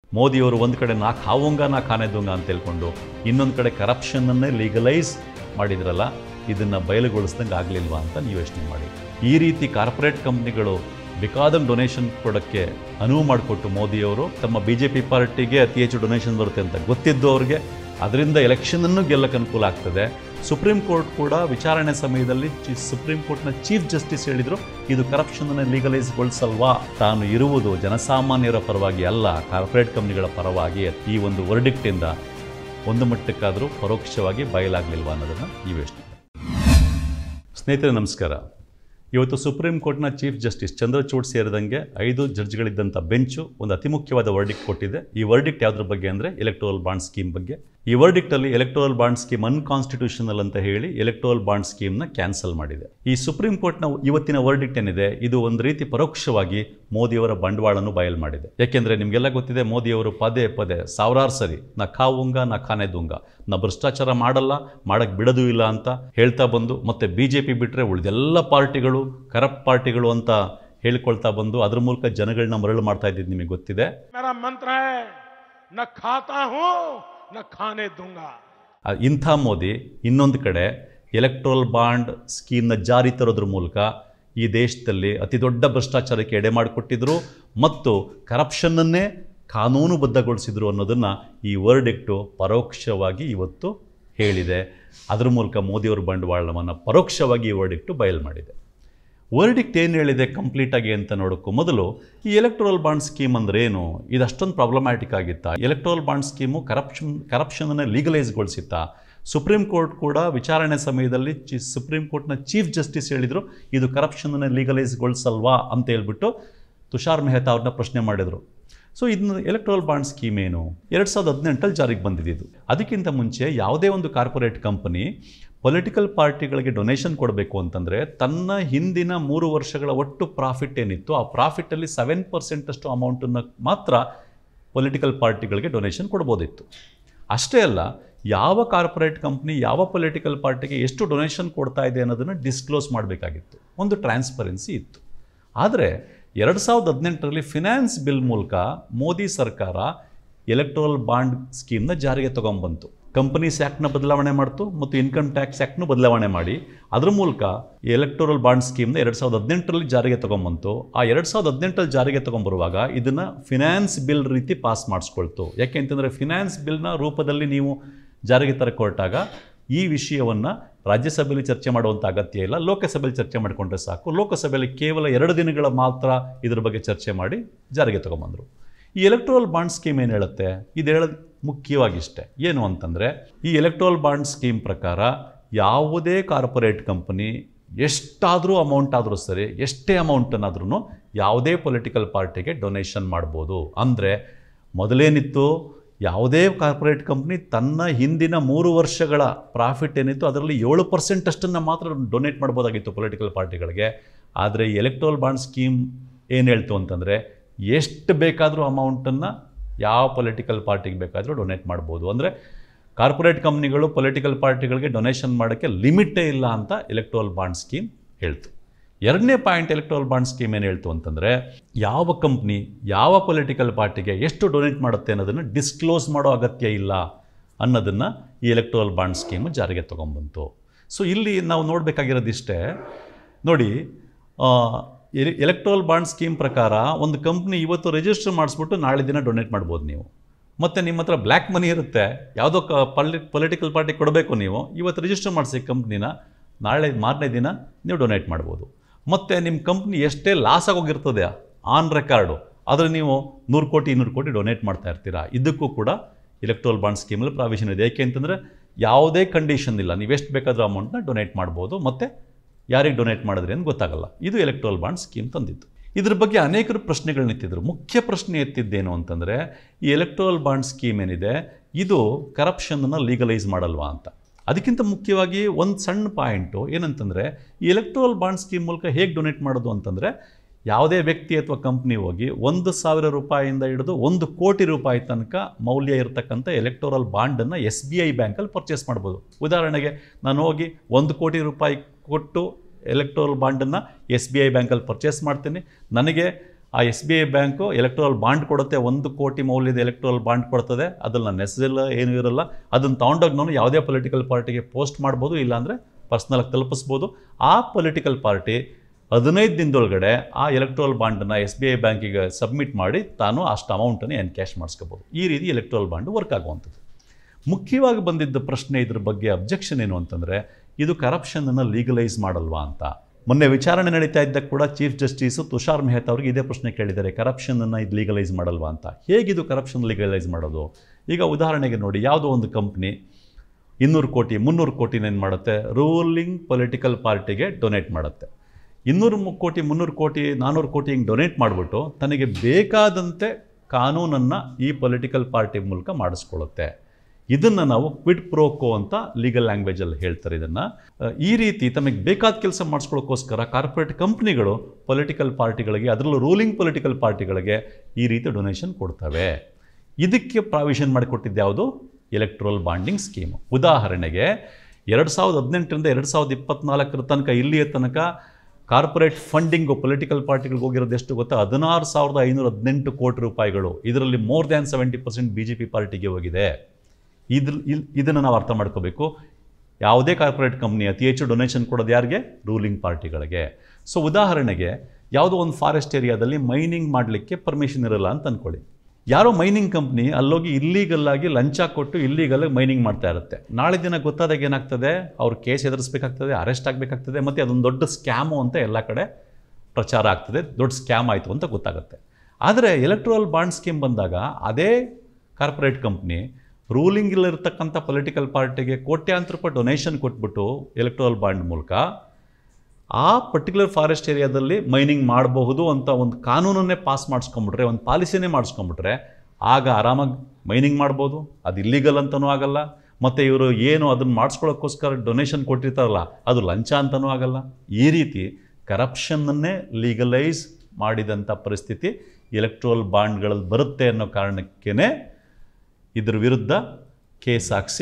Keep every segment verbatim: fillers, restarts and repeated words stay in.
ಮೋದಿಯವರು ಒಂದು ಕಡೆ ನಾ ಖಾವುಂಗ ನಾ ಖಾನೆ ದುಂಗ ಅಂತ ಹೇಳ್ಕೊಂಡು ಇನ್ನೊಂದು ಕಡೆ ಕರಪ್ಷನ್ನನ್ನೇ ಲೀಗಲೈಸ್ ಮಾಡಿದ್ರಲ್ಲ, ಇದನ್ನು ಬಯಲುಗೊಳಿಸ್ದಂಗೆ ಆಗಲಿಲ್ವಾ ಅಂತ ನೀವು ಯೋಚನೆ ಮಾಡಿ. ಈ ರೀತಿ ಕಾರ್ಪೊರೇಟ್ ಕಂಪ್ನಿಗಳು ಬೇಕಾದಂಗೆ ಡೊನೇಷನ್ ಕೊಡೋಕ್ಕೆ ಅನುವು ಮಾಡಿಕೊಟ್ಟು ಮೋದಿಯವರು ತಮ್ಮ ಬಿ ಜೆ ಪಿ ಪಾರ್ಟಿಗೆ ಅತಿ ಹೆಚ್ಚು ಡೊನೇಷನ್ ಬರುತ್ತೆ ಅಂತ ಗೊತ್ತಿದ್ದು ಅವ್ರಿಗೆ, ಅದರಿಂದ ಎಲೆಕ್ಷನನ್ನು ಗೆಲ್ಲಕ್ಕೆ ಅನುಕೂಲ ಆಗ್ತದೆ. ಸುಪ್ರೀಂ ಕೋರ್ಟ್ ಕೂಡ ವಿಚಾರಣೆ ಸಮಯದಲ್ಲಿ ಚಿ ಸುಪ್ರೀಂ ಕೋರ್ಟ್ನ ಚೀಫ್ ಜಸ್ಟಿಸ್ ಹೇಳಿದರು, ಇದು ಕರಪ್ಷನನ್ನು ಲೀಗಲೈಸ್ಗೊಳಿಸಲ್ವಾ, ತಾನು ಇರುವುದು ಜನಸಾಮಾನ್ಯರ ಪರವಾಗಿ ಅಲ್ಲ, ಕಾರ್ಪೊರೇಟ್ ಕಂಪ್ನಿಗಳ ಪರವಾಗಿ. ಈ ಒಂದು ವರ್ಡಿಕ್ಟಿಂದ ಒಂದು ಮಟ್ಟಕ್ಕಾದರೂ ಪರೋಕ್ಷವಾಗಿ ಬಯಲಾಗಲಿಲ್ವಾ ಅನ್ನೋದನ್ನು ನೀವು ಯೋಚನೆ ಮಾಡಿ. ಸ್ನೇಹಿತರೆ ನಮಸ್ಕಾರ. ಇವತ್ತು ಸುಪ್ರೀಂ ಕೋರ್ಟ್ನ ಚೀಫ್ ಜಸ್ಟಿಸ್ ಚಂದ್ರಚೂಡ್ ಸೇರಿದಂಗೆ ಐದು ಜಡ್ಜ್ಗಳಿದ್ದಂಥ ಬೆಂಚು ಒಂದು ಅತಿ ಮುಖ್ಯವಾದ ವರ್ಡಿಕ್ಟ್ ಕೊಟ್ಟಿದೆ. ಈ ವರ್ಡಿಕ್ಟ್ ಯಾವುದ್ರ ಬಗ್ಗೆ ಅಂದರೆ ಎಲೆಕ್ಟೋರಲ್ ಬಾಂಡ್ ಸ್ಕೀಮ್ ಬಗ್ಗೆ. ಈ ವರ್ಡಿಕ್ಟಲ್ಲಿ ಎಲೆಕ್ಟೋರಲ್ ಬಾಂಡ್ ಸ್ಕೀಮ್ ಅನ್ಕಾನ್ಸ್ಟಿಟ್ಯೂಷನಲ್ ಅಂತ ಹೇಳಿ ಎಲೆಕ್ಟೋರಲ್ ಬಾಂಡ್ ಸ್ಕೀಮ್ನ ಕ್ಯಾನ್ಸಲ್ ಮಾಡಿದೆ. ಈ ಸುಪ್ರೀಂ ಕೋರ್ಟ್ನ ಇವತ್ತಿನ ವರ್ಡಿಕ್ಟ್ ಏನಿದೆ, ಇದು ಒಂದು ರೀತಿ ಪರೋಕ್ಷವಾಗಿ ಮೋದಿಯವರ ಬಂಡವಾಳನ್ನು ಬಯಲು ಮಾಡಿದೆ. ಯಾಕೆಂದರೆ ನಿಮಗೆಲ್ಲ ಗೊತ್ತಿದೆ, ಮೋದಿಯವರು ಪದೇ ಪದೇ ಸಾವಿರಾರು ಸರಿ ನಾ ಖಾವುಂಗ ನಾ ಖಾನೆ ದುಂಗ, ನಾ ಭ್ರಷ್ಟಾಚಾರ ಮಾಡಲ್ಲ, ಮಾಡಕ್ಕೆ ಬಿಡೋದು ಇಲ್ಲ ಅಂತ ಹೇಳ್ತಾ ಬಂದು, ಮತ್ತೆ ಬಿ ಜೆ ಪಿ ಬಿಟ್ಟರೆ ಉಳಿದೆಲ್ಲ ಪಾರ್ಟಿಗಳು ಕರಪ್ಟ್ ಪಾರ್ಟಿಗಳು ಅಂತ ಹೇಳ್ಕೊಳ್ತಾ ಬಂದು ಅದ್ರ ಮೂಲಕ ಜನಗಳನ್ನ ಮರಳು ಮಾಡ್ತಾ ಇದ್ದಿದ್ದು ನಿಮಗೆ ಗೊತ್ತಿದೆ. ಮೇರಾ ಮಂತ್ರ ಹೈ ನ ಖಾತಾ ಹೂ ನ ಖಾನೆ ದುಂಗ. ಇಂಥ ಮೋದಿ ಇನ್ನೊಂದು ಕಡೆ ಎಲೆಕ್ಟ್ರೋಲ್ ಬಾಂಡ್ ಸ್ಕೀಮ್ನ ಜಾರಿ ತರೋದ್ರ ಮೂಲಕ ಈ ದೇಶದಲ್ಲಿ ಅತಿ ದೊಡ್ಡ ಭ್ರಷ್ಟಾಚಾರಕ್ಕೆ ಎಡೆ ಮಾಡಿಕೊಟ್ಟಿದ್ರು ಮತ್ತು ಕರಪ್ಷನ್ನನ್ನೇ ಕಾನೂನುಬದ್ಧಗೊಳಿಸಿದ್ರು ಅನ್ನೋದನ್ನು ಈ ವರ್ಡಿಕ್ಟು ಪರೋಕ್ಷವಾಗಿ ಇವತ್ತು ಹೇಳಿದೆ. ಅದರ ಮೂಲಕ ಮೋದಿಯವರ ಬಂಡವಾಳವನ್ನು ಪರೋಕ್ಷವಾಗಿ ಈ ವರ್ಡಿಕ್ಟು ಬಯಲು ಮಾಡಿದೆ. ವರ್ಡಿಕ್ಟ್ ಏನು ಹೇಳಿದೆ ಕಂಪ್ಲೀಟಾಗಿ ಅಂತ ನೋಡೋಕ್ಕೂ ಮೊದಲು ಈ ಎಲೆಕ್ಟ್ರೋರಲ್ ಬಾಂಡ್ ಸ್ಕೀಮ್ ಅಂದರೆ ಏನು, ಇದು ಅಷ್ಟೊಂದು ಪ್ರಾಬ್ಲಮ್ಯಾಟಿಕ್ ಆಗಿತ್ತಾ? ಎಲೆಕ್ಟ್ರೋರಲ್ ಬಾಂಡ್ ಸ್ಕೀಮು ಕರಪ್ಷನ್ ಕರಪ್ಷನನ್ನು ಲೀಗಲೈಸ್ಗೊಳಿಸಿತ್ತಾ? ಸುಪ್ರೀಂ ಕೋರ್ಟ್ ಕೂಡ ವಿಚಾರಣೆ ಸಮಯದಲ್ಲಿ ಚಿ ಸುಪ್ರೀಂ ಕೋರ್ಟ್ನ ಚೀಫ್ ಜಸ್ಟಿಸ್ ಹೇಳಿದರು, ಇದು ಕರಪ್ಷನನ್ನು ಲೀಗಲೈಸ್ಗೊಳಿಸಲ್ವಾ ಅಂತ ಹೇಳ್ಬಿಟ್ಟು ತುಷಾರ್ ಮೆಹ್ತಾ ಅವ್ರನ್ನ ಪ್ರಶ್ನೆ ಮಾಡಿದರು. ಸೊ ಇದನ್ನ ಎಲೆಕ್ಟ್ರೋರಲ್ ಬಾಂಡ್ ಸ್ಕೀಮ್ ಏನು, ಎರಡು ಸಾವಿರದ ಹದಿನೆಂಟರಲ್ಲಿ ಜಾರಿಗೆ ಬಂದಿದ್ದು. ಅದಕ್ಕಿಂತ ಮುಂಚೆ ಯಾವುದೇ ಒಂದು ಕಾರ್ಪೊರೇಟ್ ಕಂಪನಿ ಪೊಲಿಟಿಕಲ್ ಪಾರ್ಟಿಗಳಿಗೆ ಡೊನೇಷನ್ ಕೊಡಬೇಕು ಅಂತಂದರೆ ತನ್ನ ಹಿಂದಿನ ಮೂರು ವರ್ಷಗಳ ಒಟ್ಟು ಪ್ರಾಫಿಟ್ ಏನಿತ್ತು, ಆ ಪ್ರಾಫಿಟಲ್ಲಿ ಸೆವೆನ್ ಪರ್ಸೆಂಟಷ್ಟು ಅಮೌಂಟನ್ನು ಮಾತ್ರ ಪೊಲಿಟಿಕಲ್ ಪಾರ್ಟಿಗಳಿಗೆ ಡೊನೇಷನ್ ಕೊಡ್ಬೋದಿತ್ತು. ಅಷ್ಟೇ ಅಲ್ಲ, ಯಾವ ಕಾರ್ಪೊರೇಟ್ ಕಂಪ್ನಿ ಯಾವ ಪೊಲಿಟಿಕಲ್ ಪಾರ್ಟಿಗೆ ಎಷ್ಟು ಡೊನೇಷನ್ ಕೊಡ್ತಾ ಇದೆ ಅನ್ನೋದನ್ನು ಡಿಸ್ಕ್ಲೋಸ್ ಮಾಡಬೇಕಾಗಿತ್ತು. ಒಂದು ಟ್ರಾನ್ಸ್ಪರೆನ್ಸಿ ಇತ್ತು. ಆದರೆ ಎರಡು ಸಾವಿರದ ಹದಿನೆಂಟರಲ್ಲಿ ಫಿನಾನ್ಸ್ ಬಿಲ್ ಮೂಲಕ ಮೋದಿ ಸರ್ಕಾರ ಎಲೆಕ್ಟ್ರೋರಲ್ ಬಾಂಡ್ ಸ್ಕೀಮ್ನ ಜಾರಿಗೆ ತೊಗೊಂಬಂತು. ಕಂಪನೀಸ್ ಆ್ಯಕ್ಟ್ನ ಬದಲಾವಣೆ ಮಾಡ್ತು ಮತ್ತು ಇನ್ಕಮ್ ಟ್ಯಾಕ್ಸ್ ಆ್ಯಕ್ಟ್ನು ಬದಲಾವಣೆ ಮಾಡಿ ಅದ್ರ ಮೂಲಕ ಎಲೆಕ್ಟೋರಲ್ ಬಾಂಡ್ ಸ್ಕೀಮ್ನ ಎರಡು ಸಾವಿರದ ಹದಿನೆಂಟರಲ್ಲಿ ಜಾರಿಗೆ ತೊಗೊಂಬಂತು. ಆ ಎರಡು ಸಾವಿರದ ಹದಿನೆಂಟರಲ್ಲಿ ಜಾರಿಗೆ ತೊಗೊಂಬರುವಾಗ ಇದನ್ನು ಫಿನಾನ್ಸ್ ಬಿಲ್ ರೀತಿ ಪಾಸ್ ಮಾಡಿಸ್ಕೊಳ್ತು. ಯಾಕೆ ಅಂತಂದರೆ ಫಿನಾನ್ಸ್ ಬಿಲ್ನ ರೂಪದಲ್ಲಿ ನೀವು ಜಾರಿಗೆ ತರಕ್ಕೆ ಹೊರಟಾಗ ಈ ವಿಷಯವನ್ನು ರಾಜ್ಯಸಭೆಯಲ್ಲಿ ಚರ್ಚೆ ಮಾಡುವಂಥ ಅಗತ್ಯ ಇಲ್ಲ, ಲೋಕಸಭೆಯಲ್ಲಿ ಚರ್ಚೆ ಮಾಡಿಕೊಂಡ್ರೆ ಸಾಕು. ಲೋಕಸಭೆಯಲ್ಲಿ ಕೇವಲ ಎರಡು ದಿನಗಳ ಮಾತ್ರ ಇದ್ರ ಬಗ್ಗೆ ಚರ್ಚೆ ಮಾಡಿ ಜಾರಿಗೆ ತೊಗೊಂಬಂದರು. ಈ ಎಲೆಕ್ಟ್ರೋರಲ್ ಬಾಂಡ್ ಸ್ಕೀಮ್ ಏನು ಹೇಳುತ್ತೆ, ಇದು ಹೇಳೋದು ಮುಖ್ಯವಾಗಿಷ್ಟೇ. ಏನು ಅಂತಂದರೆ ಈ ಎಲೆಕ್ಟ್ರೋರಲ್ ಬಾಂಡ್ ಸ್ಕೀಮ್ ಪ್ರಕಾರ ಯಾವುದೇ ಕಾರ್ಪೊರೇಟ್ ಕಂಪನಿ ಎಷ್ಟಾದರೂ ಅಮೌಂಟ್ ಆದರೂ ಸರಿ, ಎಷ್ಟೇ ಅಮೌಂಟನ್ನಾದ್ರೂ ಯಾವುದೇ ಪೊಲಿಟಿಕಲ್ ಪಾರ್ಟಿಗೆ ಡೊನೇಷನ್ ಮಾಡ್ಬೋದು. ಅಂದರೆ ಮೊದಲೇನಿತ್ತು, ಯಾವುದೇ ಕಾರ್ಪೊರೇಟ್ ಕಂಪ್ನಿ ತನ್ನ ಹಿಂದಿನ ಮೂರು ವರ್ಷಗಳ ಪ್ರಾಫಿಟ್ ಏನಿತ್ತು ಅದರಲ್ಲಿ ಏಳು ಪರ್ಸೆಂಟ್ ಅಷ್ಟನ್ನು ಮಾತ್ರ ಡೊನೇಟ್ ಮಾಡ್ಬೋದಾಗಿತ್ತು ಪೊಲಿಟಿಕಲ್ ಪಾರ್ಟಿಗಳಿಗೆ. ಆದರೆ ಈ ಎಲೆಕ್ಟ್ರೋರಲ್ ಬಾಂಡ್ ಸ್ಕೀಮ್ ಏನು ಹೇಳ್ತು ಅಂತಂದರೆ ಎಷ್ಟು ಬೇಕಾದರೂ ಅಮೌಂಟನ್ನು ಯಾವ ಪೊಲಿಟಿಕಲ್ ಪಾರ್ಟಿಗೆ ಬೇಕಾದರೂ ಡೊನೇಟ್ ಮಾಡ್ಬೋದು. ಅಂದರೆ ಕಾರ್ಪೊರೇಟ್ ಕಂಪ್ನಿಗಳು ಪೊಲಿಟಿಕಲ್ ಪಾರ್ಟಿಗಳಿಗೆ ಡೊನೇಷನ್ ಮಾಡೋಕ್ಕೆ ಲಿಮಿಟೇ ಇಲ್ಲ ಅಂತ ಎಲೆಕ್ಟ್ರೋರಲ್ ಬಾಂಡ್ ಸ್ಕೀಮ್ ಹೇಳ್ತು. ಎರಡನೇ ಪಾಯಿಂಟ್ ಎಲೆಕ್ಟ್ರೋರಲ್ ಬಾಂಡ್ ಸ್ಕೀಮ್ ಏನು ಹೇಳ್ತು ಅಂತಂದರೆ ಯಾವ ಕಂಪ್ನಿ ಯಾವ ಪೊಲಿಟಿಕಲ್ ಪಾರ್ಟಿಗೆ ಎಷ್ಟು ಡೊನೇಟ್ ಮಾಡುತ್ತೆ ಅನ್ನೋದನ್ನು ಡಿಸ್ಕ್ಲೋಸ್ ಮಾಡೋ ಅಗತ್ಯ ಇಲ್ಲ ಅನ್ನೋದನ್ನು ಈ ಎಲೆಕ್ಟ್ರೋರಲ್ ಬಾಂಡ್ ಸ್ಕೀಮು ಜಾರಿಗೆ ತೊಗೊಂಬಂತು. ಸೊ ಇಲ್ಲಿ ನಾವು ನೋಡಬೇಕಾಗಿರೋದಿಷ್ಟೇ. ನೋಡಿ, ಎಲೆಕ್ಟ್ರೋರಲ್ ಬಾಂಡ್ ಸ್ಕೀಮ್ ಪ್ರಕಾರ ಒಂದು ಕಂಪ್ನಿ ಇವತ್ತು ರಿಜಿಸ್ಟರ್ ಮಾಡಿಸ್ಬಿಟ್ಟು ನಾಳೆ ದಿನ ಡೊನೇಟ್ ಮಾಡ್ಬೋದು ನೀವು. ಮತ್ತು ನಿಮ್ಮ ಹತ್ರ ಬ್ಲ್ಯಾಕ್ ಮನಿ ಇರುತ್ತೆ, ಯಾವುದೋ ಕ ಪೊಲಿ ಪೊಲಿಟಿಕಲ್ ಪಾರ್ಟಿ ಕೊಡಬೇಕು, ನೀವು ಇವತ್ತು ರಿಜಿಸ್ಟರ್ ಮಾಡಿಸಿ ಕಂಪ್ನಿನ, ನಾಳೆ ಮಾರನೇ ದಿನ ನೀವು ಡೊನೇಟ್ ಮಾಡ್ಬೋದು. ಮತ್ತು ನಿಮ್ಮ ಕಂಪ್ನಿ ಎಷ್ಟೇ ಲಾಸ್ ಆಗೋಗಿರ್ತದೆ ಆನ್ ರೆಕಾರ್ಡು, ಆದರೆ ನೀವು ನೂರು ಕೋಟಿ ಇನ್ನೂರು ಕೋಟಿ ಡೊನೇಟ್ ಮಾಡ್ತಾ ಇರ್ತೀರಾ. ಇದಕ್ಕೂ ಕೂಡ ಎಲೆಕ್ಟ್ರೋರಲ್ ಬಾಂಡ್ ಸ್ಕೀಮಲ್ಲಿ ಪ್ರಾವಿಷನ್ ಇದೆ. ಏಕೆ ಅಂತಂದರೆ ಯಾವುದೇ ಕಂಡೀಷನ್ ಇಲ್ಲ, ನೀವು ಎಷ್ಟು ಬೇಕಾದರೂ ಅಮೌಂಟ್ನ ಡೊನೇಟ್ ಮಾಡ್ಬೋದು, ಮತ್ತು ಯಾರಿಗೆ ಡೊನೇಟ್ ಮಾಡಿದ್ರಿ ಅಂತ ಗೊತ್ತಾಗಲ್ಲ. ಇದು ಎಲೆಕ್ಟ್ರೋರಲ್ ಬಾಂಡ್ ಸ್ಕೀಮ್ ತಂದಿತ್ತು. ಇದ್ರ ಬಗ್ಗೆ ಅನೇಕರು ಪ್ರಶ್ನೆಗಳು ನಿಂತಿದ್ರು. ಮುಖ್ಯ ಪ್ರಶ್ನೆ ಎತ್ತಿದ್ದೇನು ಅಂತಂದರೆ ಈ ಎಲೆಕ್ಟ್ರೋರಲ್ ಬಾಂಡ್ ಸ್ಕೀಮ್ ಏನಿದೆ ಇದು ಕರಪ್ಷನನ್ನು ಲೀಗಲೈಸ್ ಮಾಡಲ್ವಾ ಅಂತ. ಅದಕ್ಕಿಂತ ಮುಖ್ಯವಾಗಿ ಒಂದು ಸಣ್ಣ ಪಾಯಿಂಟು ಏನಂತಂದರೆ ಈ ಎಲೆಕ್ಟ್ರೋರಲ್ ಬಾಂಡ್ ಸ್ಕೀಮ್ ಮೂಲಕ ಹೇಗೆ ಡೊನೇಟ್ ಮಾಡೋದು ಅಂತಂದರೆ ಯಾವುದೇ ವ್ಯಕ್ತಿ ಅಥವಾ ಕಂಪ್ನಿ ಹೋಗಿ ಒಂದು ಸಾವಿರ ರೂಪಾಯಿಯಿಂದ ಹಿಡಿದು ಒಂದು ಕೋಟಿ ರೂಪಾಯಿ ತನಕ ಮೌಲ್ಯ ಇರತಕ್ಕಂಥ ಎಲೆಕ್ಟೋರಲ್ ಬಾಂಡನ್ನು ಎಸ್ ಬಿ ಐ ಬ್ಯಾಂಕಲ್ಲಿ ಪರ್ಚೇಸ್ ಮಾಡ್ಬೋದು. ಉದಾಹರಣೆಗೆ ನಾನು ಹೋಗಿ ಒಂದು ಕೋಟಿ ರೂಪಾಯಿ ಕೊಟ್ಟು ಎಲೆಕ್ಟೋರಲ್ ಬಾಂಡನ್ನು ಎಸ್ ಬಿ ಐ ಬ್ಯಾಂಕಲ್ಲಿ ಪರ್ಚೇಸ್ ಮಾಡ್ತೀನಿ, ನನಗೆ ಆ S B I bank electoral bond ಕೊಡುತ್ತೆ, ಒಂದು ಕೋಟಿ ಮೌಲ್ಯದ ಎಲೆಕ್ಟ್ರಲ್ ಬಾಂಡ್ ಕೊಡ್ತದೆ. ಅದನ್ನು ನೆಸೆಲ್ಲ ಏನೂ ಇರಲ್ಲ. ಅದನ್ನು ತೊಗೊಂಡೋಗಿ ನಾನು ಯಾವುದೇ ಪೊಲಿಟಿಕಲ್ ಪಾರ್ಟಿಗೆ ಪೋಸ್ಟ್ ಮಾಡ್ಬೋದು, ಇಲ್ಲಾಂದರೆ ಪರ್ಸ್ನಲಾಗಿ ತಲುಪಿಸ್ಬೋದು. ಆ ಪೊಲಿಟಿಕಲ್ ಪಾರ್ಟಿ ಹದಿನೈದು ದಿನದೊಳಗಡೆ ಆ ಎಲೆಕ್ಟ್ರಲ್ ಬಾಂಡನ್ನು ಎಸ್ ಬಿ ಐ ಬ್ಯಾಂಕಿಗೆ ಸಬ್ಮಿಟ್ ಮಾಡಿ ತಾನು ಅಷ್ಟು ಅಮೌಂಟನ್ನು ಎನ್ಕ್ಯಾಶ್ ಮಾಡಿಸ್ಕೋಬೋದು. ಈ ರೀತಿ ಎಲೆಕ್ಟ್ರಲ್ ಬಾಂಡ್ ವರ್ಕ್ ಆಗುವಂಥದ್ದು. ಮುಖ್ಯವಾಗಿ ಬಂದಿದ್ದ ಪ್ರಶ್ನೆ ಇದ್ರ ಬಗ್ಗೆ ಅಬ್ಜೆಕ್ಷನ್ ಏನು ಅಂತಂದರೆ, ಇದು ಕರಪ್ಷನನ್ನು ಲೀಗಲೈಸ್ ಮಾಡಲ್ವಾ ಅಂತ. ಮೊನ್ನೆ ವಿಚಾರಣೆ ನಡೀತಾ ಇದ್ದಾಗ ಕೂಡ ಚೀಫ್ ಜಸ್ಟಿಸು ತುಷಾರ್ ಮೆಹ್ತಾ ಅವ್ರಿಗೆ ಇದೇ ಪ್ರಶ್ನೆ ಕೇಳಿದ್ದಾರೆ, ಕರಪ್ಷನನ್ನು ಇದು ಲೀಗಲೈಸ್ ಮಾಡಲ್ವಾ ಅಂತ. ಹೇಗಿದು ಕರಪ್ಷನ್ ಲೀಗಲೈಸ್ ಮಾಡೋದು? ಈಗ ಉದಾಹರಣೆಗೆ ನೋಡಿ, ಯಾವುದೋ ಒಂದು ಕಂಪ್ನಿ ಇನ್ನೂರು ಕೋಟಿ ಮುನ್ನೂರು ಕೋಟಿನ ಏನು ಮಾಡುತ್ತೆ, ರೂಲಿಂಗ್ ಪೊಲಿಟಿಕಲ್ ಪಾರ್ಟಿಗೆ ಡೊನೇಟ್ ಮಾಡುತ್ತೆ. ಇನ್ನೂರು ಕೋಟಿ ಮುನ್ನೂರು ಕೋಟಿ ನಾನ್ನೂರು ಕೋಟಿ ಹಿಂಗೆ ಡೊನೇಟ್ ಮಾಡಿಬಿಟ್ಟು ತನಗೆ ಬೇಕಾದಂತೆ ಕಾನೂನನ್ನು ಈ ಪೊಲಿಟಿಕಲ್ ಪಾರ್ಟಿ ಮೂಲಕ ಮಾಡಿಸ್ಕೊಳ್ಳುತ್ತೆ. ಇದನ್ನು ನಾವು ಕ್ವಿಡ್ ಪ್ರೋಕೋ ಅಂತ ಲೀಗಲ್ ಲ್ಯಾಂಗ್ವೇಜಲ್ಲಿ ಹೇಳ್ತಾರೆ. ಇದನ್ನು ಈ ರೀತಿ ತಮಗೆ ಬೇಕಾದ ಕೆಲಸ ಮಾಡಿಸ್ಕೊಳ್ಳೋಕ್ಕೋಸ್ಕರ ಕಾರ್ಪೊರೇಟ್ ಕಂಪ್ನಿಗಳು ಪೊಲಿಟಿಕಲ್ ಪಾರ್ಟಿಗಳಿಗೆ, ಅದರಲ್ಲೂ ರೂಲಿಂಗ್ ಪೊಲಿಟಿಕಲ್ ಪಾರ್ಟಿಗಳಿಗೆ ಈ ರೀತಿ ಡೊನೇಷನ್ ಕೊಡ್ತವೆ. ಇದಕ್ಕೆ ಪ್ರಾವಿಷನ್ ಮಾಡಿಕೊಟ್ಟಿದ್ದು ಯಾವುದು? Electoral bonding scheme. ಉದಾಹರಣೆಗೆ ಎರಡು ಸಾವಿರದ ಹದಿನೆಂಟರಿಂದ ಎರಡು ಸಾವಿರದ ಇಪ್ಪತ್ತ್ನಾಲ್ಕರ ತನಕ ಇಲ್ಲಿಯ ತನಕ ಕಾರ್ಪೊರೇಟ್ ಫಂಡಿಂಗು ಪೊಲಿಟಿಕಲ್ ಪಾರ್ಟಿಗಳಿಗೆ ಹೋಗಿರೋದು ಎಷ್ಟು ಗೊತ್ತಾ? ಹದಿನಾರು ಸಾವಿರದ ಐನೂರ ಹದಿನೆಂಟು ಕೋಟಿ ರೂಪಾಯಿಗಳು. ಇದರಲ್ಲಿ more than seventy percent B J P ಪಾರ್ಟಿಗೆ ಹೋಗಿದೆ. ಇದ್ರ ಇಲ್ಲಿ ಇದನ್ನು ನಾವು ಅರ್ಥ ಮಾಡ್ಕೋಬೇಕು. ಯಾವುದೇ ಕಾರ್ಪೊರೇಟ್ ಕಂಪ್ನಿ ಅತಿ ಹೆಚ್ಚು ಡೊನೇಷನ್ ಕೊಡೋದು ಯಾರಿಗೆ? ರೂಲಿಂಗ್ ಪಾರ್ಟಿಗಳಿಗೆ. ಸೊ ಉದಾಹರಣೆಗೆ ಯಾವುದೋ ಒಂದು ಫಾರೆಸ್ಟ್ ಏರಿಯಾದಲ್ಲಿ ಮೈನಿಂಗ್ ಮಾಡಲಿಕ್ಕೆ ಪರ್ಮಿಷನ್ ಇರಲ್ಲ ಅಂತ ಅಂದ್ಕೊಳ್ಳಿ. ಯಾರೋ ಮೈನಿಂಗ್ ಕಂಪ್ನಿ ಅಲ್ಲೋಗಿ ಇಲ್ಲೀಗಲ್ಲಾಗಿ ಲಂಚ ಕೊಟ್ಟು ಇಲ್ಲೀಗಲ್ಲಾಗಿ ಮೈನಿಂಗ್ ಮಾಡ್ತಾ ಇರುತ್ತೆ. ನಾಳೆ ದಿನ ಗೊತ್ತಾದಾಗ ಏನಾಗ್ತದೆ, ಅವ್ರು ಕೇಸ್ ಎದುರಿಸಬೇಕಾಗ್ತದೆ, ಅರೆಸ್ಟ್ ಆಗಬೇಕಾಗ್ತದೆ, ಮತ್ತು ಅದೊಂದು ದೊಡ್ಡ ಸ್ಕ್ಯಾಮು ಅಂತ ಎಲ್ಲ ಕಡೆ ಪ್ರಚಾರ ಆಗ್ತದೆ, ದೊಡ್ಡ ಸ್ಕ್ಯಾಮ್ ಆಯಿತು ಅಂತ ಗೊತ್ತಾಗುತ್ತೆ. ಆದರೆ ಎಲೆಕ್ಟ್ರಲ್ ಬಾಂಡ್ ಸ್ಕೀಮ್ ಬಂದಾಗ ಅದೇ ಕಾರ್ಪೊರೇಟ್ ಕಂಪ್ನಿ ರೂಲಿಂಗಲ್ಲಿರ್ತಕ್ಕಂಥ ಪೊಲಿಟಿಕಲ್ ಪಾರ್ಟಿಗೆ ಕೋಟ್ಯಾಂತರ ರೂಪಾಯಿ ಡೊನೇಷನ್ ಕೊಟ್ಬಿಟ್ಟು ಎಲೆಕ್ಟ್ರಲ್ ಬಾಂಡ್ ಮೂಲಕ ಆ ಪರ್ಟಿಕ್ಯುಲರ್ ಫಾರೆಸ್ಟ್ ಏರಿಯಾದಲ್ಲಿ ಮೈನಿಂಗ್ ಮಾಡಬಹುದು ಅಂತ ಒಂದು ಕಾನೂನನ್ನೇ ಪಾಸ್ ಮಾಡಿಸ್ಕೊಂಬಿಟ್ರೆ, ಒಂದು ಪಾಲಿಸಿನೇ ಮಾಡಿಸ್ಕೊಂಬಿಟ್ರೆ, ಆಗ ಆರಾಮಾಗಿ ಮೈನಿಂಗ್ ಮಾಡ್ಬೋದು. ಅದು ಇಲ್ಲಿಗಲ್ ಅಂತಲೂ ಆಗಲ್ಲ. ಮತ್ತು ಇವರು ಏನು ಅದನ್ನು ಮಾಡಿಸ್ಕೊಳ್ಳೋಕ್ಕೋಸ್ಕರ ಡೊನೇಷನ್ ಕೊಟ್ಟಿರ್ತಾರಲ್ಲ, ಅದು ಲಂಚ ಅಂತಲೂ ಆಗಲ್ಲ. ಈ ರೀತಿ ಕರಪ್ಷನ್ನನ್ನೇ ಲೀಗಲೈಸ್ ಮಾಡಿದಂಥ ಪರಿಸ್ಥಿತಿ ಎಲೆಕ್ಟ್ರಲ್ ಬಾಂಡ್ಗಳಲ್ಲಿ ಬರುತ್ತೆ ಅನ್ನೋ ಕಾರಣಕ್ಕೇ ಇದ್ರ ವಿರುದ್ಧ ಕೇಸ್ ಹಾಕಿಸಿ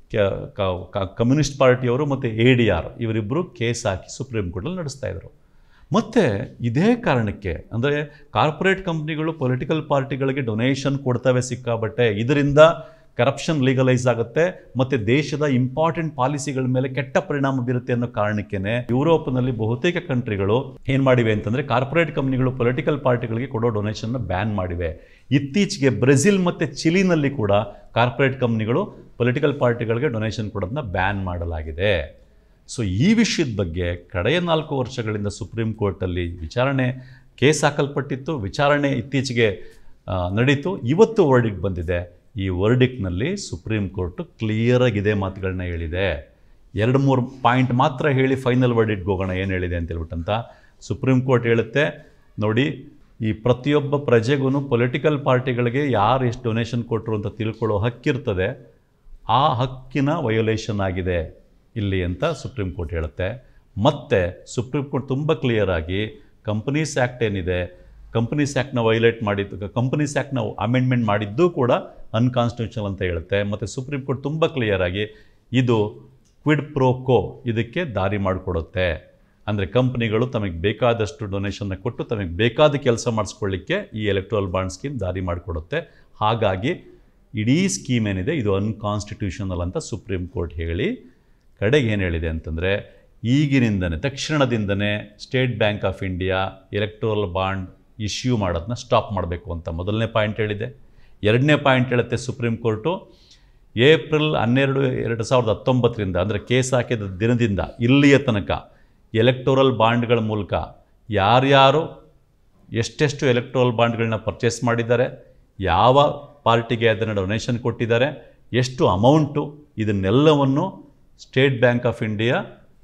ಕಮ್ಯುನಿಸ್ಟ್ ಪಾರ್ಟಿಯವರು ಮತ್ತು ಎ ಡಿ ಆರ್ ಇವರಿಬ್ಬರು ಕೇಸ್ ಹಾಕಿ ಸುಪ್ರೀಂ ಕೋರ್ಟಲ್ಲಿ ನಡೆಸ್ತಾ ಇದ್ರು. ಮತ್ತು ಇದೇ ಕಾರಣಕ್ಕೆ, ಅಂದರೆ ಕಾರ್ಪೊರೇಟ್ ಕಂಪ್ನಿಗಳು ಪೊಲಿಟಿಕಲ್ ಪಾರ್ಟಿಗಳಿಗೆ ಡೊನೇಷನ್ ಕೊಡ್ತವೆ ಸಿಕ್ಕಾಬಟ್ಟೆ, ಇದರಿಂದ ಕರಪ್ಷನ್ ಲೀಗಲೈಸ್ ಆಗುತ್ತೆ ಮತ್ತು ದೇಶದ ಇಂಪಾರ್ಟೆಂಟ್ ಪಾಲಿಸಿಗಳ ಮೇಲೆ ಕೆಟ್ಟ ಪರಿಣಾಮ ಬೀರುತ್ತೆ ಅನ್ನೋ ಕಾರಣಕ್ಕೇ ಯುರೋಪ್ನಲ್ಲಿ ಬಹುತೇಕ ಕಂಟ್ರಿಗಳು ಏನು ಮಾಡಿವೆ ಅಂತಂದರೆ, ಕಾರ್ಪೊರೇಟ್ ಕಂಪ್ನಿಗಳು ಪೊಲಿಟಿಕಲ್ ಪಾರ್ಟಿಗಳಿಗೆ ಕೊಡೋ ಡೊನೇಷನ್ನ ಬ್ಯಾನ್ ಮಾಡಿವೆ. ಇತ್ತೀಚೆಗೆ ಬ್ರೆಜಿಲ್ ಮತ್ತು ಚಿಲಿನಲ್ಲಿ ಕೂಡ ಕಾರ್ಪೊರೇಟ್ ಕಂಪ್ನಿಗಳು ಪೊಲಿಟಿಕಲ್ ಪಾರ್ಟಿಗಳಿಗೆ ಡೊನೇಷನ್ ಕೊಡೋದನ್ನ ಬ್ಯಾನ್ ಮಾಡಲಾಗಿದೆ. ಸೊ ಈ ವಿಷಯದ ಬಗ್ಗೆ ಕಡೆಯ ನಾಲ್ಕು ವರ್ಷಗಳಿಂದ ಸುಪ್ರೀಂ ಕೋರ್ಟಲ್ಲಿ ವಿಚಾರಣೆ ಕೇಸ್ ಹಾಕಲ್ಪಟ್ಟಿತ್ತು. ವಿಚಾರಣೆ ಇತ್ತೀಚೆಗೆ ನಡೀತು. ಇವತ್ತು ವರ್ಡಿಕ್ಟ್ ಬಂದಿದೆ. ಈ ವರ್ಡಿಕ್ಟ್ನಲ್ಲಿ ಸುಪ್ರೀಂ ಕೋರ್ಟು ಕ್ಲಿಯರಾಗಿ ಇದೇ ಮಾತುಗಳನ್ನ ಹೇಳಿದೆ. ಎರಡು ಮೂರು ಪಾಯಿಂಟ್ ಮಾತ್ರ ಹೇಳಿ ಫೈನಲ್ ವರ್ಡಿಕ್ಟ್ಗೆ ಹೋಗೋಣ ಏನು ಹೇಳಿದೆ ಅಂತ ಹೇಳ್ಬಿಟ್ಟಂತ ಸುಪ್ರೀಂ ಕೋರ್ಟ್ ಹೇಳುತ್ತೆ. ನೋಡಿ, ಈ ಪ್ರತಿಯೊಬ್ಬ ಪ್ರಜೆಗೂ ಪೊಲಿಟಿಕಲ್ ಪಾರ್ಟಿಗಳಿಗೆ ಯಾರು ಎಷ್ಟು ಡೊನೇಷನ್ ಕೊಟ್ಟರು ಅಂತ ತಿಳ್ಕೊಳ್ಳೋ ಹಕ್ಕಿರ್ತದೆ. ಆ ಹಕ್ಕಿನ ವಯೋಲೇಷನ್ ಆಗಿದೆ ಇಲ್ಲಿ ಅಂತ ಸುಪ್ರೀಂ ಕೋರ್ಟ್ ಹೇಳುತ್ತೆ. ಮತ್ತು ಸುಪ್ರೀಂ ಕೋರ್ಟ್ ತುಂಬ ಕ್ಲಿಯರಾಗಿ ಕಂಪನೀಸ್ ಆ್ಯಕ್ಟ್ ಏನಿದೆ, ಕಂಪನೀಸ್ ಆ್ಯಕ್ಟ್ನ ವೈಲೇಟ್ ಮಾಡಿದ್ದು, ಕಂಪನೀಸ್ ಆ್ಯಕ್ಟ್ನ ಅಮೆಂಡ್ಮೆಂಟ್ ಮಾಡಿದ್ದೂ ಕೂಡ ಅನ್ಕಾನ್ಸ್ಟಿಟ್ಯೂಷನಲ್ ಅಂತ ಹೇಳುತ್ತೆ. ಮತ್ತು ಸುಪ್ರೀಂ ಕೋರ್ಟ್ ತುಂಬ ಕ್ಲಿಯರಾಗಿ ಇದು ಕ್ವಿಡ್ ಪ್ರೋಕೋ ಇದಕ್ಕೆ ದಾರಿ ಮಾಡಿಕೊಡುತ್ತೆ. ಅಂದರೆ ಕಂಪ್ನಿಗಳು ತಮಗೆ ಬೇಕಾದಷ್ಟು ಡೊನೇಷನ್ನ ಕೊಟ್ಟು ತಮಗೆ ಬೇಕಾದ ಕೆಲಸ ಮಾಡಿಸ್ಕೊಳ್ಳಿಕ್ಕೆ ಈ ಎಲೆಕ್ಟ್ರಲ್ ಬಾಂಡ್ ಸ್ಕೀಮ್ ದಾರಿ ಮಾಡಿಕೊಡುತ್ತೆ. ಹಾಗಾಗಿ ಇಡೀ ಸ್ಕೀಮ್ ಏನಿದೆ ಇದು ಅನ್ಕಾನ್ಸ್ಟಿಟ್ಯೂಷನಲ್ ಅಂತ ಸುಪ್ರೀಂ ಕೋರ್ಟ್ ಹೇಳಿ ಕಡೆಗೆ ಏನು ಹೇಳಿದೆ ಅಂತಂದರೆ, ಈಗಿನಿಂದನೇ ತಕ್ಷಣದಿಂದನೇ State Bank of India electoral bond issue ಮಾಡೋದನ್ನ ಸ್ಟಾಪ್ ಮಾಡಬೇಕು ಅಂತ ಮೊದಲನೇ ಪಾಯಿಂಟ್ ಹೇಳಿದೆ. ಎರಡನೇ ಪಾಯಿಂಟ್ ಹೇಳುತ್ತೆ ಸುಪ್ರೀಂ ಕೋರ್ಟು, ಏಪ್ರಿಲ್ ಹನ್ನೆರಡು ಎರಡು ಸಾವಿರದ ಹತ್ತೊಂಬತ್ತರಿಂದ ಅಂದರೆ ಕೇಸ್ ಹಾಕಿದ ದಿನದಿಂದ ಇಲ್ಲಿಯ ತನಕ ಎಲೆಕ್ಟೋರಲ್ ಬಾಂಡ್ಗಳ ಮೂಲಕ ಯಾರ್ಯಾರು ಎಷ್ಟೆಷ್ಟು ಎಲೆಕ್ಟ್ರಲ್ ಬಾಂಡ್ಗಳನ್ನ ಪರ್ಚೇಸ್ ಮಾಡಿದ್ದಾರೆ, ಯಾವ ಪಾರ್ಟಿಗೆ ಅದನ್ನು ಡೊನೇಷನ್ ಕೊಟ್ಟಿದ್ದಾರೆ, ಎಷ್ಟು ಅಮೌಂಟು, ಇದನ್ನೆಲ್ಲವನ್ನು State Bank of India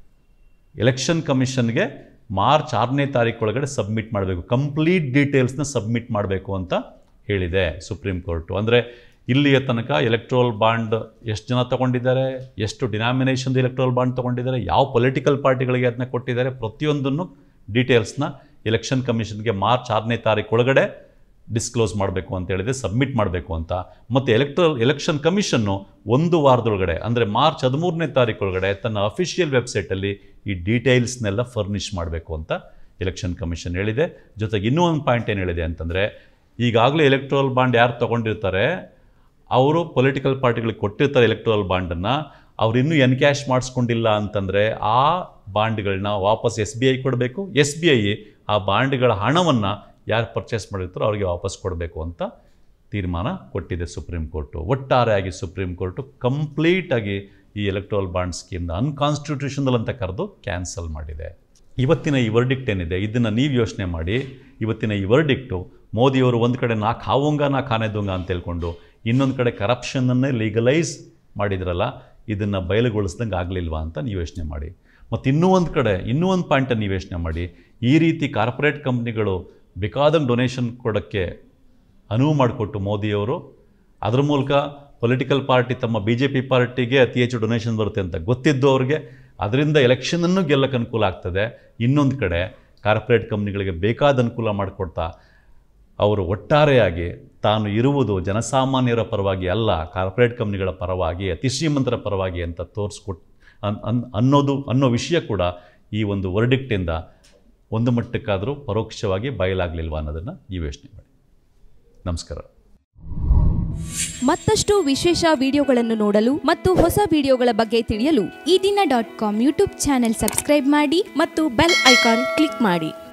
election ಕಮಿಷನ್ಗೆ ಮಾರ್ಚ್ ಆರನೇ ತಾರೀಕು ಒಳಗಡೆ ಸಬ್ಮಿಟ್ ಮಾಡಬೇಕು. ಕಂಪ್ಲೀಟ್ ಡೀಟೇಲ್ಸ್ನ ಸಬ್ಮಿಟ್ ಮಾಡಬೇಕು ಅಂತ ಹೇಳಿದೆ ಸುಪ್ರೀಂ ಕೋರ್ಟು. ಅಂದರೆ ಇಲ್ಲಿಯ ತನಕ ಎಲೆಕ್ಟ್ರಲ್ ಬಾಂಡ್ ಎಷ್ಟು ಜನ ತೊಗೊಂಡಿದ್ದಾರೆ, ಎಷ್ಟು ಡಿನಾಮಿನೇಷನ್ದು ಎಲೆಕ್ಟ್ರಲ್ ಬಾಂಡ್ ತೊಗೊಂಡಿದ್ದಾರೆ, ಯಾವ ಪೊಲಿಟಿಕಲ್ ಪಾರ್ಟಿಗಳಿಗೆ ಅದನ್ನ ಕೊಟ್ಟಿದ್ದಾರೆ, ಪ್ರತಿಯೊಂದನ್ನು ಡೀಟೇಲ್ಸ್ನ ಎಲೆಕ್ಷನ್ ಕಮಿಷನ್ಗೆ ಮಾರ್ಚ್ ಆರನೇ ತಾರೀಕು ಒಳಗಡೆ ಡಿಸ್ಕ್ಲೋಸ್ ಮಾಡಬೇಕು ಅಂತ ಹೇಳಿದೆ, ಸಬ್ಮಿಟ್ ಮಾಡಬೇಕು ಅಂತ. ಮತ್ತು ಎಲೆಕ್ಟ್ರಲ್ ಎಲೆಕ್ಷನ್ ಕಮಿಷನ್ನು ಒಂದು ವಾರದೊಳಗಡೆ ಅಂದರೆ ಮಾರ್ಚ್ ಹದಿಮೂರನೇ ತಾರೀಕು ಒಳಗಡೆ ತನ್ನ ಅಫಿಷಿಯಲ್ ವೆಬ್ಸೈಟಲ್ಲಿ ಈ ಡೀಟೇಲ್ಸ್ನೆಲ್ಲ ಫರ್ನಿಷ್ ಮಾಡಬೇಕು ಅಂತ ಎಲೆಕ್ಷನ್ ಕಮಿಷನ್ ಹೇಳಿದೆ. ಜೊತೆಗೆ ಇನ್ನೂ ಒಂದು ಪಾಯಿಂಟ್ ಏನು ಹೇಳಿದೆ ಅಂತಂದರೆ, ಈಗಾಗಲೇ ಎಲೆಕ್ಟ್ರಲ್ ಬಾಂಡ್ ಯಾರು ತೊಗೊಂಡಿರ್ತಾರೆ ಅವರು ಪೊಲಿಟಿಕಲ್ ಪಾರ್ಟಿಗಳಿಗೆ ಕೊಟ್ಟಿರ್ತಾರೆ ಎಲೆಕ್ಟ್ರಲ್ ಬಾಂಡನ್ನು, ಅವ್ರು ಇನ್ನೂ ಎನ್ಕ್ಯಾಶ್ ಮಾಡಿಸ್ಕೊಂಡಿಲ್ಲ ಅಂತಂದರೆ ಆ ಬಾಂಡ್ಗಳನ್ನ ವಾಪಸ್ ಎಸ್ ಬಿ ಐ ಕೊಡಬೇಕು. ಎಸ್ ಬಿ ಐ ಆ ಬಾಂಡ್ಗಳ ಹಣವನ್ನು ಯಾರು ಪರ್ಚೇಸ್ ಮಾಡಿರ್ತಾರೋ ಅವರಿಗೆ ವಾಪಸ್ ಕೊಡಬೇಕು ಅಂತ ತೀರ್ಮಾನ ಕೊಟ್ಟಿದೆ ಸುಪ್ರೀಂ ಕೋರ್ಟು. ಒಟ್ಟಾರೆಯಾಗಿ ಸುಪ್ರೀಂ ಕೋರ್ಟು ಕಂಪ್ಲೀಟಾಗಿ ಈ ಎಲೆಕ್ಟ್ರಲ್ ಬಾಂಡ್ ಸ್ಕೀಮ್ನ ಅನ್ಕಾನ್ಸ್ಟಿಟ್ಯೂಷನಲ್ ಅಂತ ಕರೆದು ಕ್ಯಾನ್ಸಲ್ ಮಾಡಿದೆ. ಇವತ್ತಿನ ಈ ವರ್ಡಿಕ್ಟ್ ಏನಿದೆ ಇದನ್ನು ನೀವು ಯೋಚನೆ ಮಾಡಿ. ಇವತ್ತಿನ ಈ ವರ್ಡಿಕ್ಟು ಮೋದಿಯವರು ಒಂದು ಕಡೆ ನಾ ಖಾವುಂಗ ನಾ ಖಾನೆ ದುಂಗ ಅಂತ ಹೇಳ್ಕೊಂಡು ಇನ್ನೊಂದು ಕಡೆ ಕರಪ್ಷನನ್ನೇ ಲೀಗಲೈಸ್ ಮಾಡಿದ್ರಲ್ಲ, ಇದನ್ನು ಬಯಲುಗೊಳಿಸ್ದಂಗೆ ಆಗಲಿಲ್ವಾ ಅಂತ ನೀವು ಯೋಚನೆ ಮಾಡಿ. ಮತ್ತು ಇನ್ನೂ ಒಂದು ಕಡೆ ಇನ್ನೂ ಒಂದು ಪಾಯಿಂಟನ್ನು ನೀವು ಯೋಚನೆ ಮಾಡಿ. ಈ ರೀತಿ ಕಾರ್ಪೊರೇಟ್ ಕಂಪ್ನಿಗಳು ಬೇಕಾದಂಗೆ ಡೊನೇಷನ್ ಕೊಡೋಕ್ಕೆ ಅನುವು ಮಾಡಿಕೊಟ್ಟು ಮೋದಿಯವರು ಅದರ ಮೂಲಕ ಪೊಲಿಟಿಕಲ್ ಪಾರ್ಟಿ ತಮ್ಮ ಬಿ ಜೆ ಪಿ ಪಾರ್ಟಿಗೆ ಅತಿ ಹೆಚ್ಚು ಡೊನೇಷನ್ ಬರುತ್ತೆ ಅಂತ ಗೊತ್ತಿದ್ದು ಅವ್ರಿಗೆ ಅದರಿಂದ ಎಲೆಕ್ಷನನ್ನು ಗೆಲ್ಲಕ್ಕೆ ಅನುಕೂಲ ಆಗ್ತದೆ. ಇನ್ನೊಂದು ಕಡೆ ಕಾರ್ಪೊರೇಟ್ ಕಂಪ್ನಿಗಳಿಗೆ ಬೇಕಾದ ಅನುಕೂಲ ಮಾಡಿಕೊಡ್ತಾ ಅವರು ಒಟ್ಟಾರೆಯಾಗಿ ತಾನು ಇರುವುದು ಜನಸಾಮಾನ್ಯರ ಪರವಾಗಿ ಅಲ್ಲ, ಕಾರ್ಪೊರೇಟ್ ಕಂಪ್ನಿಗಳ ಪರವಾಗಿ, ಅತಿ ಶ್ರೀಮಂತರ ಪರವಾಗಿ ಅಂತ ತೋರಿಸ್ಕೊಟ್ಟು ಅನ್ ಅನ್ ಅನ್ನೋದು ಅನ್ನೋ ವಿಷಯ ಕೂಡ ಈ ಒಂದು ವರ್ಡಿಕ್ಟಿಂದ ಒಂದು ಮಟ್ಟಕ್ಕಾದರೂ ಪರೋಕ್ಷವಾಗಿ ಬಯಲಾಗಲಿಲ್ವಾ ಅನ್ನೋದನ್ನು ನೀವು ಯೋಚನೆ ಮಾಡಿ. ನಮಸ್ಕಾರ. ಮತ್ತಷ್ಟು ವಿಶೇಷ ವಿಡಿಯೋಗಳನ್ನು ನೋಡಲು ಮತ್ತು ಹೊಸ ವಿಡಿಯೋಗಳ ಬಗ್ಗೆ ತಿಳಿಯಲು ಈ ದಿನ dot com YouTube channel subscribe ಮಾಡಿ ಮತ್ತು ಬೆಲ್ ಐಕಾನ್ ಕ್ಲಿಕ್ ಮಾಡಿ.